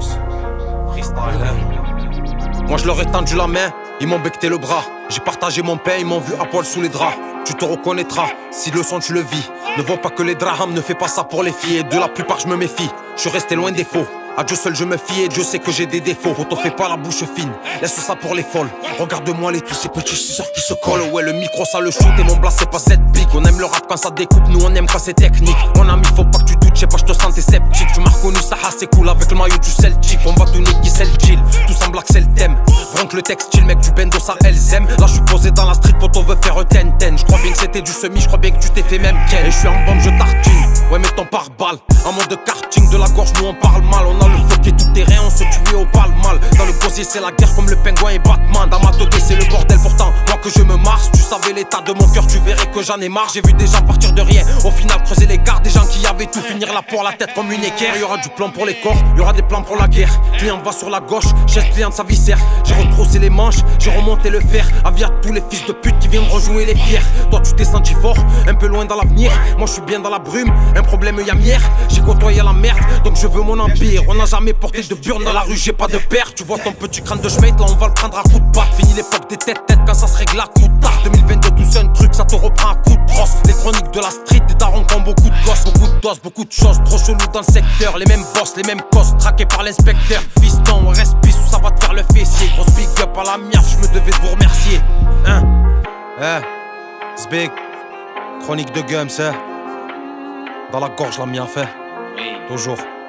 Gums, freestyle. Moi je leur ai tendu la main, ils m'ont becté le bras. J'ai partagé mon pain, ils m'ont vu à poil sous les draps. Tu te reconnaîtras, si le son tu le vis. Ne vois pas que les drahams, ne fais pas ça pour les filles. Et de la plupart je me méfie, je suis resté loin des faux. À Dieu seul je me fie et Dieu sait que j'ai des défauts. Poto fais pas la bouche fine, laisse ça pour les folles. Regarde-moi les tous ces petits suceurs qui se collent. Ouais le micro ça le shoot et mon blast c'est pas cette big. On aime le rap quand ça découpe, nous on aime quand c'est technique. Mon ami faut pas que tu doutes, je sais pas je te sentais sceptique. Tu m'as reconnu ça c'est cool avec le maillot du Celtic. On va tout niquer c'est le chill, tout semble que c'est le thème. Vraiment que le textile mec du bendo ça elles aiment. Là je suis posé dans la street, poto veut faire ten. Je crois bien que c'était du semi, je crois bien que tu t'es fait même ken. Et je suis en bombe, je tartine, ouais mais ton pare-balle. En mode de karting, de la gorge nous on parle mal. On a le feu qui est tout terrain, on se tue au pal-mal. Dans le gosier c'est la guerre comme le pingouin et Batman. Dans ma tête c'est le bordel pourtant, moi que je me marche. Tu savais l'état de mon cœur, tu verrais que j'en ai marre. J'ai vu des gens partir de rien, au final creuser les gardes. Des gens qui avaient tout, finir là pour la tête comme une équerre. Y'aura du plan pour les corps, y'aura des plans pour la guerre. Client va sur la gauche, chaise cliente sa viscère. J'ai retroussé les manches, j'ai remonté le fer. Avis à tous les fils de pute qui viennent rejouer les pierres. Toi tu t'es senti fort, un peu loin dans l'avenir. Moi je suis bien dans la brume, un problème y'a mière. J'ai côtoyé la merde, donc je veux mon empire. On n'a jamais porté de burn dans la rue, j'ai pas de père. Tu vois ton petit crâne de schmate, là on va le prendre à coup de patte. Fini l'époque des têtes quand ça se règle à coup de tard. 2022 tout c'est un truc, ça te reprend à coup de brosse. Les chroniques de la street, des darons qui ont beaucoup de gosses. Beaucoup de doses, beaucoup de choses, trop chelou dans le secteur. Les mêmes boss, les mêmes cosses, traqués par l'inspecteur. Fiston, on reste pisse ou ça va te faire le fessier. Grosse big up à la miaf, je me devais de vous remercier. Hein? C'est big. Chronique de Gums, hein? Dans la gorge la miaf, hein? Toujours.